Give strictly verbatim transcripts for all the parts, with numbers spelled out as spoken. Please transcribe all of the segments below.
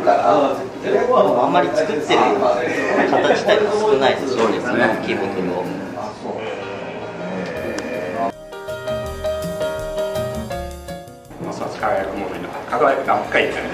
から、あんまり作ってる方自体が少ないです。そうですね。大きいボトルを。 使えるものに輝く何回みたいな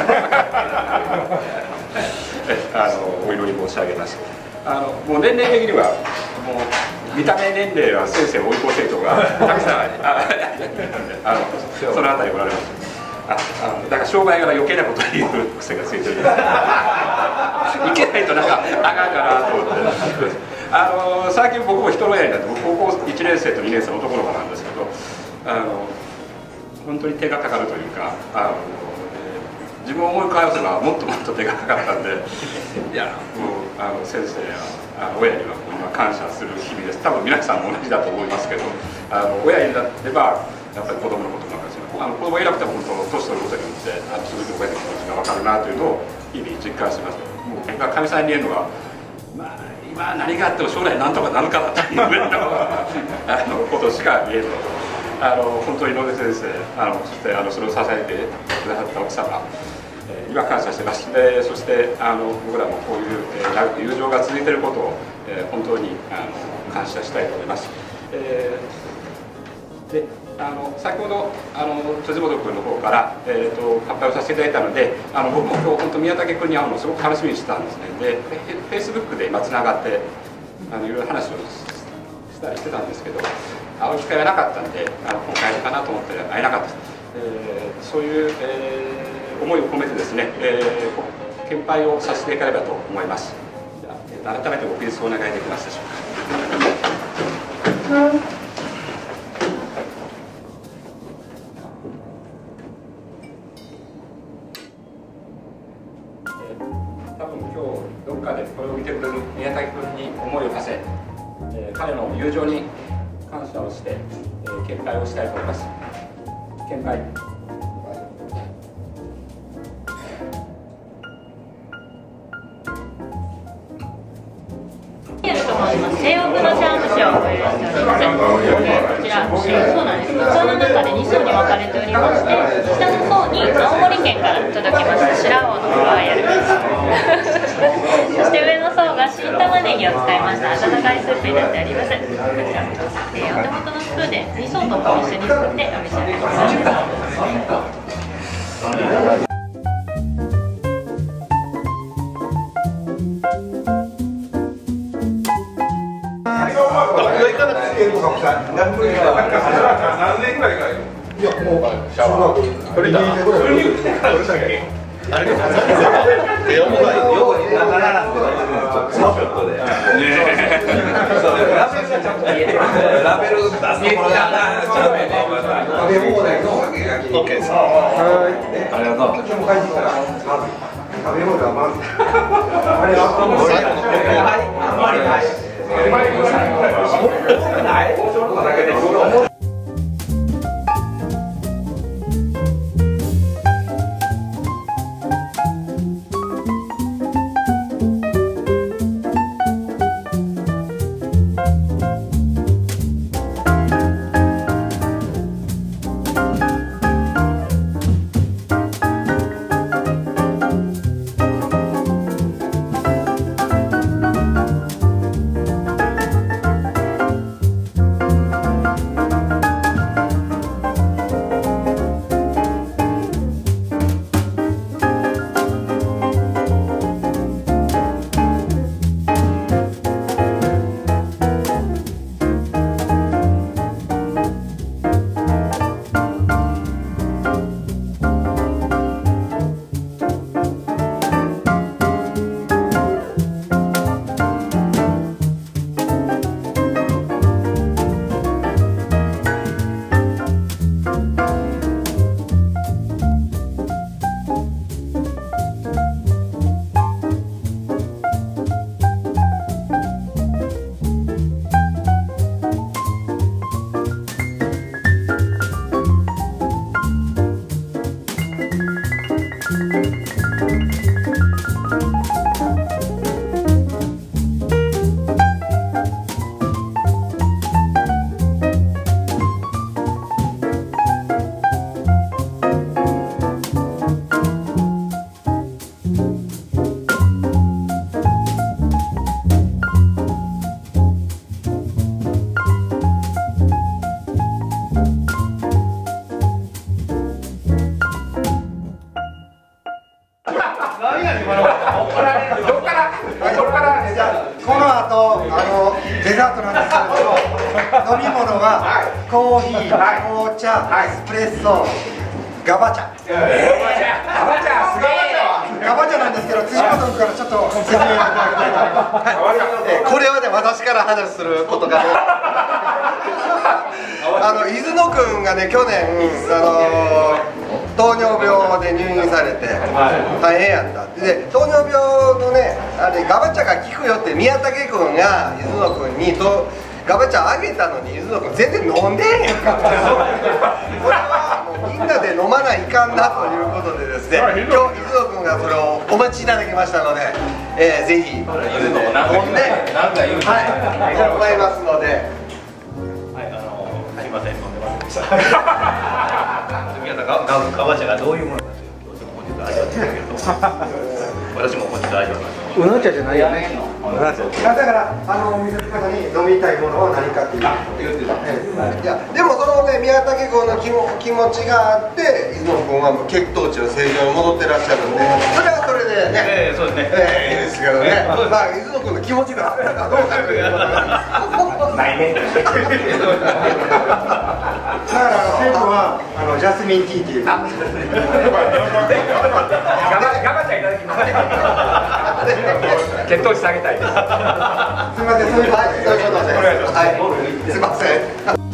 あのお祈り申し上げます。あのもう年齢的にはもう見た目年齢は先生追い越せとがたくさんあのそのあたりおられます。ああのだから商売柄余計なことを言う癖がついてるいけないとなんかあかんかなと思ってあの最近僕も人の親になって僕高校いちねん生とにねん生の男の子なんですけどあの本当に手がかかるというかあの自分を思い返せばもっともっと手がかかったんでいやもうあの先生やあの親には今感謝する日々です。多分皆さんも同じだと思いますけどあの親になればやっぱり子供のことなんかですねあの子供がいなくても本当年取ることによってあのすごく親の気持ちが分かるなというのを日々実感してます。もうかみさんに言えるのはまあ今何があっても将来なんとかなるからという上のあのことしか言えるのと。あの本当に野出先生あのそしてあのそれを支えてくださった奥様、えー、には感謝してます。でそしてあの僕らもこういう、えー、長く友情が続いていることを、えー、本当にあの感謝したいと思います。えー、であの先ほどあの辻本君の方から、えー、と発表させていただいたのであの僕も今日本当宮武君に会うのをすごく楽しみにしてたんですね。でフェイスブックで今つながってあのいろいろ話をしたりしてたんですけど会う機会がなかったんであの今回かなと思って会えなかった、えー、そういう、えー、思いを込めてですね、えー、献杯をさせていただければと思います。じゃあ改めてご起立をお願いできますでしょうか。うん多分今日どっかでこれを見てくれる宮武君に思いを馳せ、えー、彼の友情に感謝をして、えー、献杯をしたいと思います。献杯。 西欧プロチャーム賞をご用意しております。こちら、そうなんです。器の中でに層に分かれておりまして、下の層に青森県から届きました白魚のロワイヤルそして上の層が新玉ねぎを使いました温かいスープになっております。こちら、えー、お手元のスプーンでに層とも一緒にすってお召し上がりください。 何年ぐらいからいやもうシャワー取りたいあれで横が横にならなくてツーショットでラベル出すところが食べ放題の OK です。はいありがとう。今日も帰ってきたら食べ放題はまずあれは最後のはいはい飲み物はコーヒー、紅茶、エスプレッソ、ガバ茶。ガバ茶、ガバ茶なんですけど、辻本君からちょっと説明をいただきたいと思います。これはね、私から話することが。あの伊豆野君がね、去年、あの糖尿病で入院されて大変やったで、糖尿病のね、あれガバ茶が効くよって宮武君が伊豆野君にとガバ茶あげたのに、伊豆野君全然飲んでへんやんか。これはもうみんなで飲まないかんなということでですね、今日伊豆野君がそれをお待ちいただきましたので、えー、ぜひ飲んで、はい、ございますので。 すみません、飲んでませんでした。皆さん、ガバ茶がどういうものかというと、本日味わっていただけると思います。私も本日味わいます。 うな茶じゃないよね。だからあのお店の方に飲みたいものは何かっていう。いやでもそのね、宮武君の気も気持ちがあって伊豆野君はもう血糖値の正常に戻ってらっしゃるんで、それはそれでね、 えー、そうですね、 えー、いいですけどね、まあ伊豆野君の気持ちがあったかどうかということでないね。だからあの政府はあのジャスミンティーっていうガバ茶いただきます。血糖値下げたいです。すみません、そういうことで、そういうことで、はい、すみません。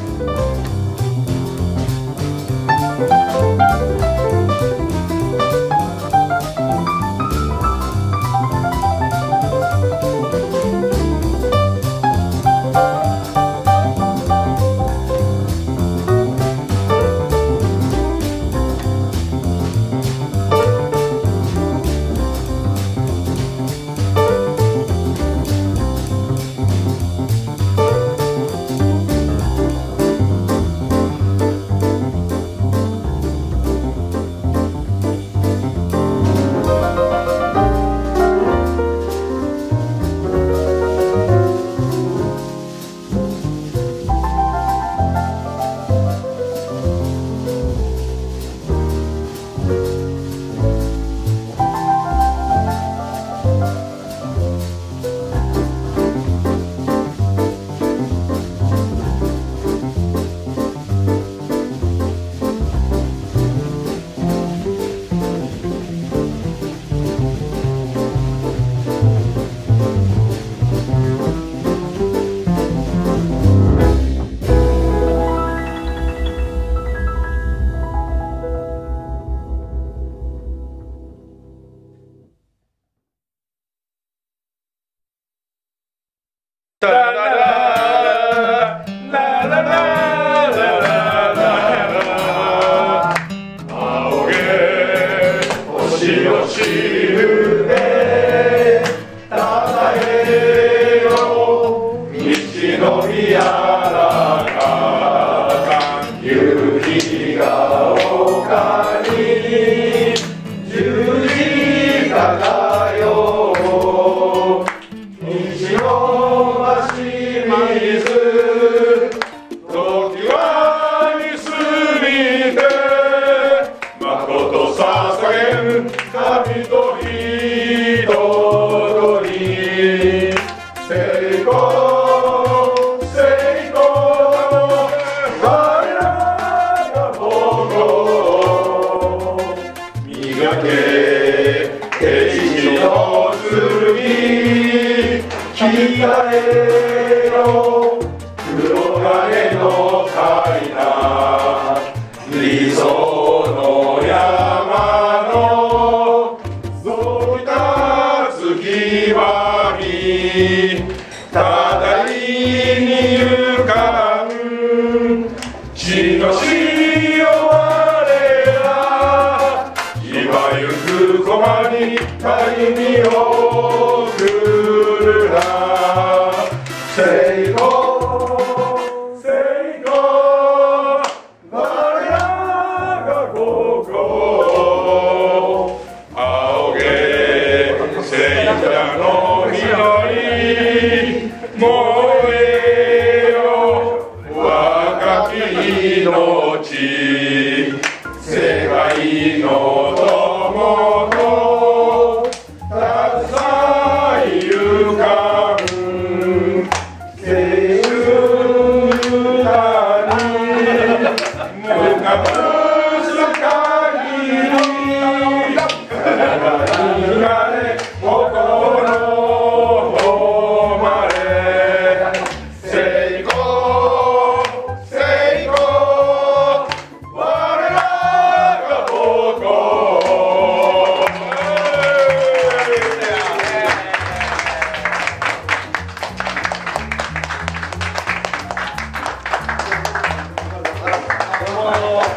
成功の